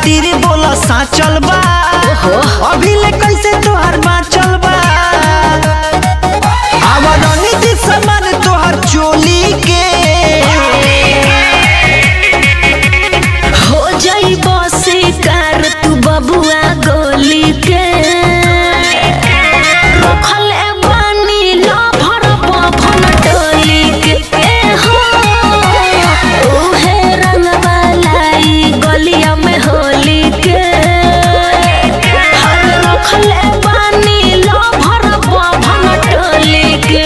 खातिर बोला साचल बा अभी ले कैसे तोहर बाचल बा आवरनी जी समान तोहर चोली के हो जाई बसे कार तू बबुआ गोली के रखले बानी लो भर भन टोली के हो ओहे रंग वालाई गलिया में होली के हर रखले बानी लो भर भन टोली के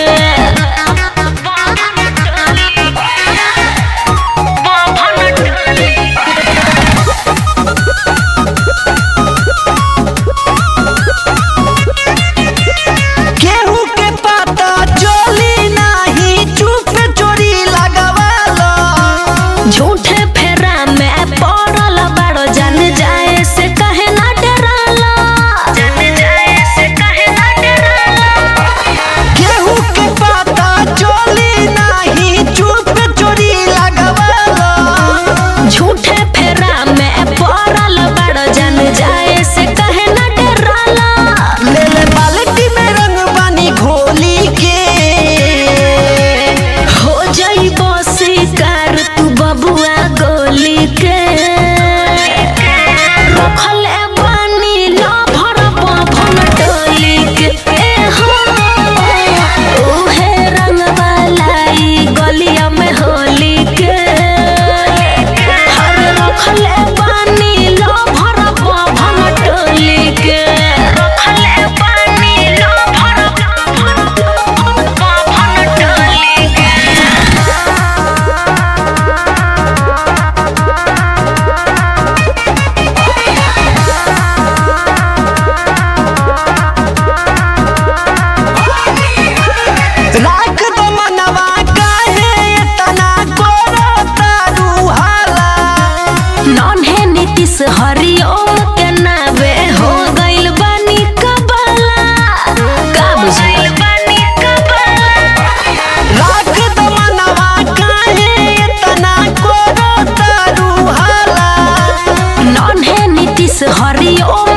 झूठे फेरा में पड़ल बाड़ो जान जाए से कहे ना डराला जान जाए से कहे ना डराला केहू के पता चली नहीं चुप चोरी लगवाला झूठे फेरा में पड़ल बाड़ो जान जाए से कहे ना डराला ले ले बाल्टी में रंग पानी घोली के हो जाई बसे कार तू बबुआ गोली के रखले बानी लो भर भन टोली के हो ओहे रंग वालाई गलिया में होली के हर रखले बानी लो भर भन टोली के रखले बानी लो भर भन टोली के राख दो मनवा काहे इतना करो तारू हाला नन्हे नीतीश हरिओम के नावे हो गइल बानी कबाला का बुझाइल बानी कबाला राख दो मनवा काहे इतना करो तारू हाला नन्हे नीतीश हरिओम